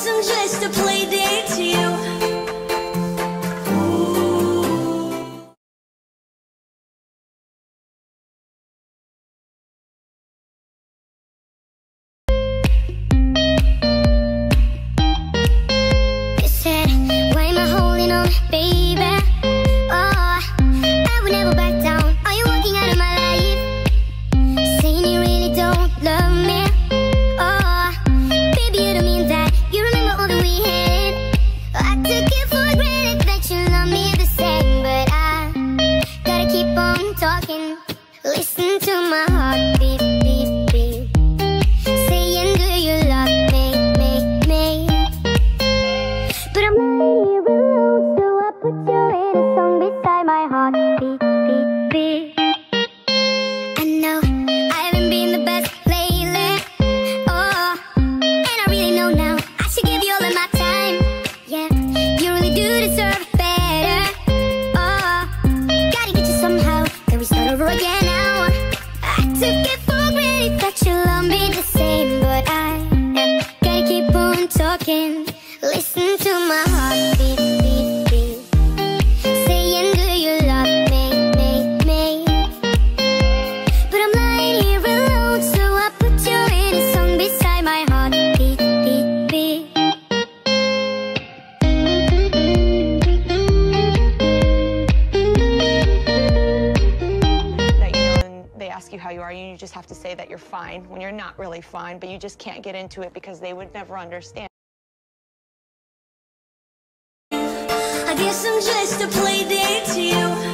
guess I'm just a play date to you. Listen to my heart beat, beat, beat, saying, do you love me? But I'm lying here alone, so I put you in a song beside my heart beat, beat, beat. I know I haven't been the best lately, oh, and I really know now I should give you all of my time. Yeah, you really do deserve better. Oh, gotta get you somehow, then we start over again. Took it for granted that you love me the same, but I gotta keep on talking. Listen to my heart beat, beat, beat, saying, do you love me? But I'm lying here alone, so I put you in a song beside my heart beat, beat, beat. Ask you how you are, you just have to say that you're fine when you're not really fine, but you just can't get into it because they would never understand. I guess I'm just a play date to you.